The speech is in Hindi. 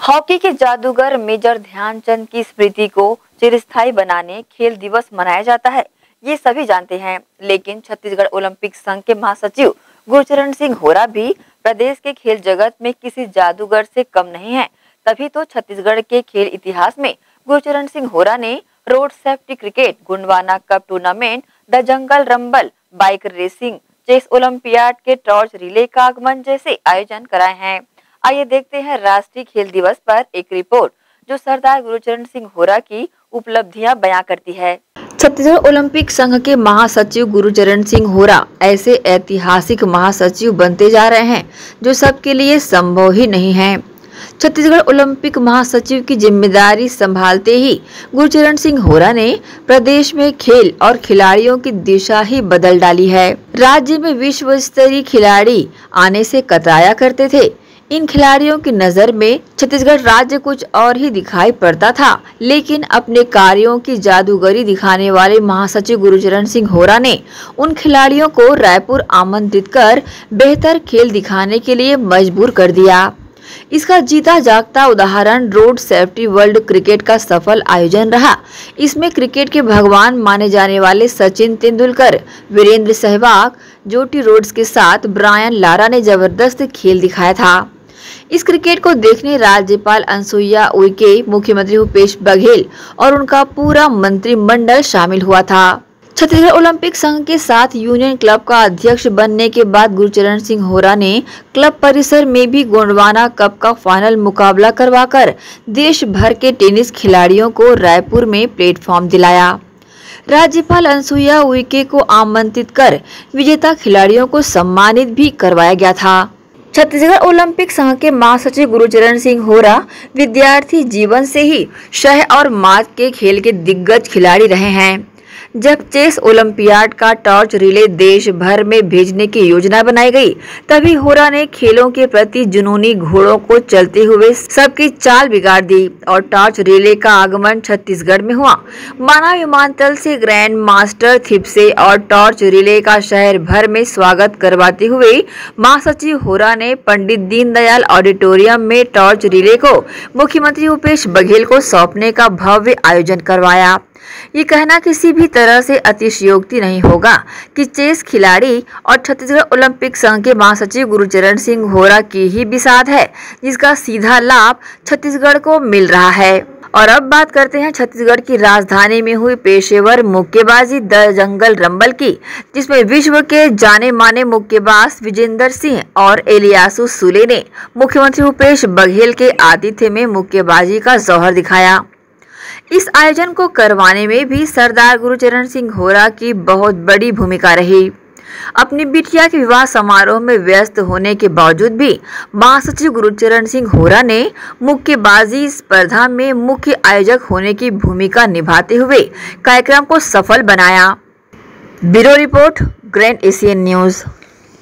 हॉकी के जादूगर मेजर ध्यानचंद की स्मृति को चिरस्थायी बनाने खेल दिवस मनाया जाता है, ये सभी जानते हैं। लेकिन छत्तीसगढ़ ओलंपिक संघ के महासचिव गुरचरण सिंह होरा भी प्रदेश के खेल जगत में किसी जादूगर से कम नहीं है। तभी तो छत्तीसगढ़ के खेल इतिहास में गुरचरण सिंह होरा ने road safety cricket, Gondwana cup tournament, the jungle rumble, bike racing, chess olympiad के टॉर्च रिले का आगमन जैसे आयोजन कराए हैं। आइए देखते हैं राष्ट्रीय खेल दिवस पर एक रिपोर्ट जो सरदार गुरचरण सिंह होरा की उपलब्धियां बयां करती है। छत्तीसगढ़ ओलंपिक संघ के महासचिव गुरचरण सिंह होरा ऐसे ऐतिहासिक महासचिव बनते जा रहे हैं जो सबके लिए संभव ही नहीं है। छत्तीसगढ़ ओलंपिक महासचिव की जिम्मेदारी संभालते ही गुरचरण सिंह होरा ने प्रदेश में खेल और खिलाड़ियों की दिशा ही बदल डाली है। राज्य में विश्व स्तरीय खिलाड़ी आने से कतराया करते थे। इन खिलाड़ियों की नजर में छत्तीसगढ़ राज्य कुछ और ही दिखाई पड़ता था, लेकिन अपने कार्यों की जादूगरी दिखाने वाले महासचिव गुरचरण सिंह होरा ने उन खिलाड़ियों को रायपुर आमंत्रित कर बेहतर खेल दिखाने के लिए मजबूर कर दिया। इसका जीता जागता उदाहरण रोड सेफ्टी वर्ल्ड क्रिकेट का सफल आयोजन रहा। इसमें क्रिकेट के भगवान माने जाने वाले सचिन तेंदुलकर, वीरेंद्र सहवाग, जोटी रोड्स के साथ ब्रायन लारा ने जबरदस्त खेल दिखाया था। इस क्रिकेट को देखने राज्यपाल अनुसुईया उइके, मुख्यमंत्री भूपेश बघेल और उनका पूरा मंत्रिमंडल शामिल हुआ था। छत्तीसगढ़ ओलंपिक संघ के साथ यूनियन क्लब का अध्यक्ष बनने के बाद गुरचरण सिंह होरा ने क्लब परिसर में भी गोंडवाना कप का फाइनल मुकाबला करवाकर देश भर के टेनिस खिलाड़ियों को रायपुर में प्लेटफॉर्म दिलाया। राज्यपाल अनुसुईया उइके को आमंत्रित कर विजेता खिलाड़ियों को सम्मानित भी करवाया गया था। छत्तीसगढ़ ओलंपिक संघ के महासचिव गुरचरण सिंह होरा विद्यार्थी जीवन से ही शह और मात के खेल के दिग्गज खिलाड़ी रहे हैं। जब चेस ओलंपियाड का टॉर्च रिले देश भर में भेजने की योजना बनाई गई, तभी होरा ने खेलों के प्रति जुनूनी घोड़ों को चलते हुए सबकी चाल बिगाड़ दी और टॉर्च रिले का आगमन छत्तीसगढ़ में हुआ। माना विमानतल से ग्रैंड मास्टर थिपसे और टॉर्च रिले का शहर भर में स्वागत करवाते हुए महासचिव होरा ने पंडित दीनदयाल ऑडिटोरियम में टॉर्च रिले को मुख्यमंत्री भूपेश बघेल को सौंपने का भव्य आयोजन करवाया। ये कहना किसी भी तरह से अतिशयोक्ति नहीं होगा कि चेस खिलाड़ी और छत्तीसगढ़ ओलंपिक संघ के महासचिव गुरचरण सिंह होरा की ही बिसात है, जिसका सीधा लाभ छत्तीसगढ़ को मिल रहा है। और अब बात करते हैं छत्तीसगढ़ की राजधानी में हुई पेशेवर मुक्केबाजी द जंगल रंबल की, जिसमें विश्व के जाने माने मुक्केबाज विजेंदर सिंह और एलियासु सुले ने मुख्यमंत्री भूपेश बघेल के आतिथ्य में मुक्केबाजी का जौहर दिखाया। इस आयोजन को करवाने में भी सरदार गुरचरण सिंह होरा की बहुत बड़ी भूमिका रही। अपनी बिटिया के विवाह समारोह में व्यस्त होने के बावजूद भी महासचिव गुरचरण सिंह होरा ने मुक्केबाजी स्पर्धा में मुख्य आयोजक होने की भूमिका निभाते हुए कार्यक्रम को सफल बनाया। Bureau report, grand Asian news.